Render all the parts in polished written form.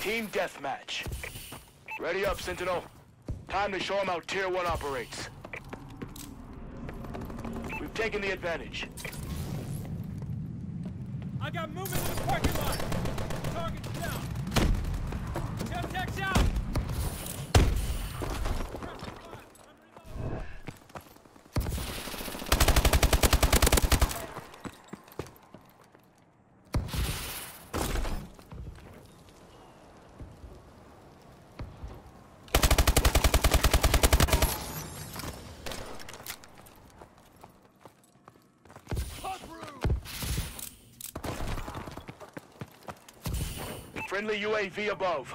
Team deathmatch. Ready up, Sentinel. Time to show them how Tier 1 operates. We've taken the advantage. I got movement in the parking lot. Target's down. Semtex out. Friendly UAV above.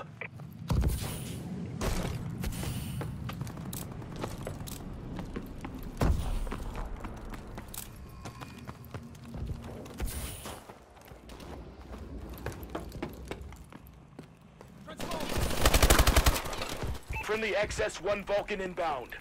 Friendly XS-1 Vulcan inbound.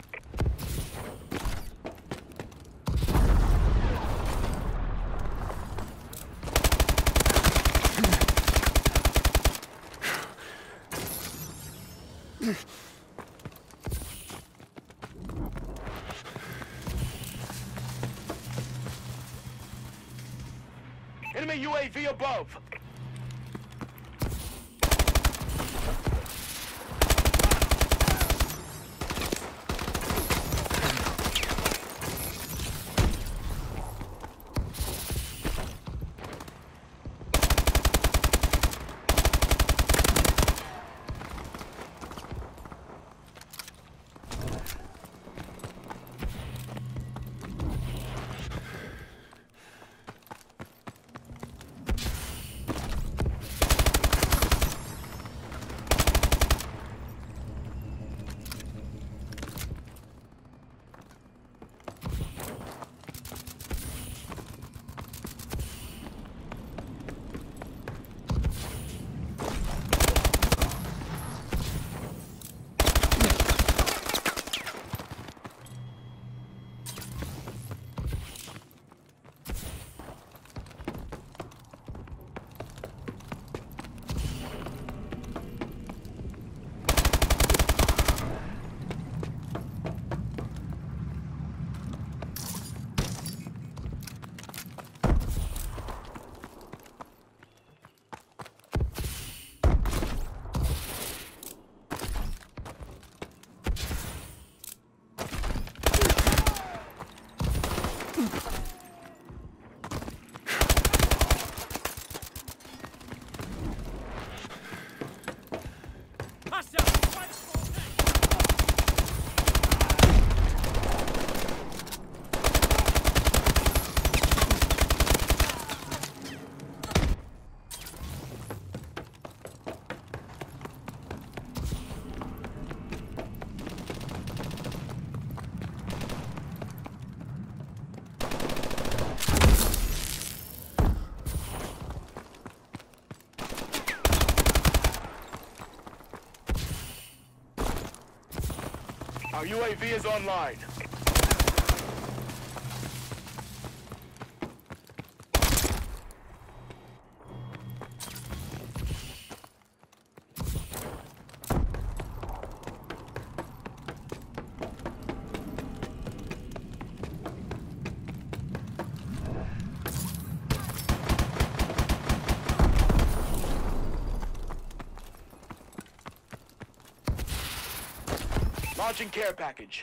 Enemy UAV above. Our UAV is online. Launching care package.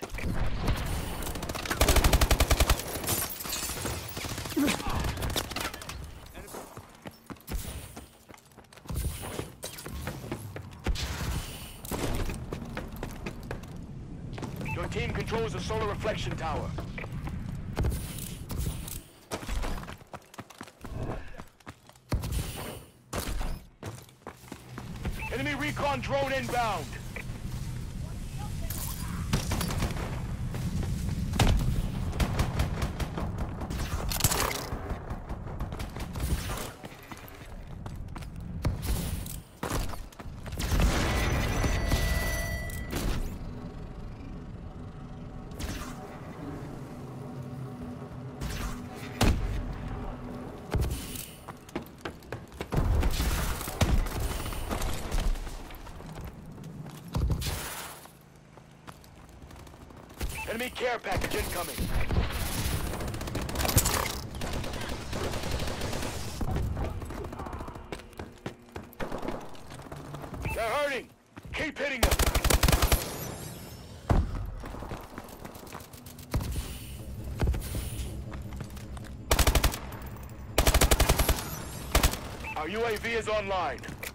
Your team controls the solar reflection tower. Enemy recon drone inbound. Enemy care package incoming. They're hurting. Keep hitting them. Our UAV is online.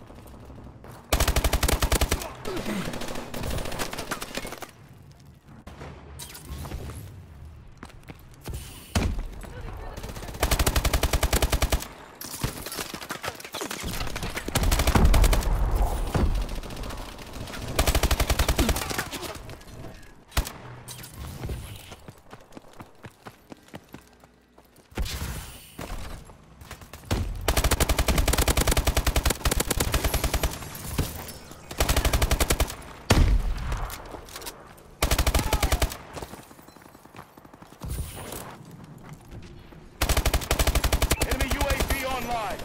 Enemy UAV online.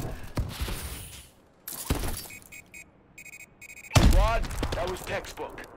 Squad, that was textbook.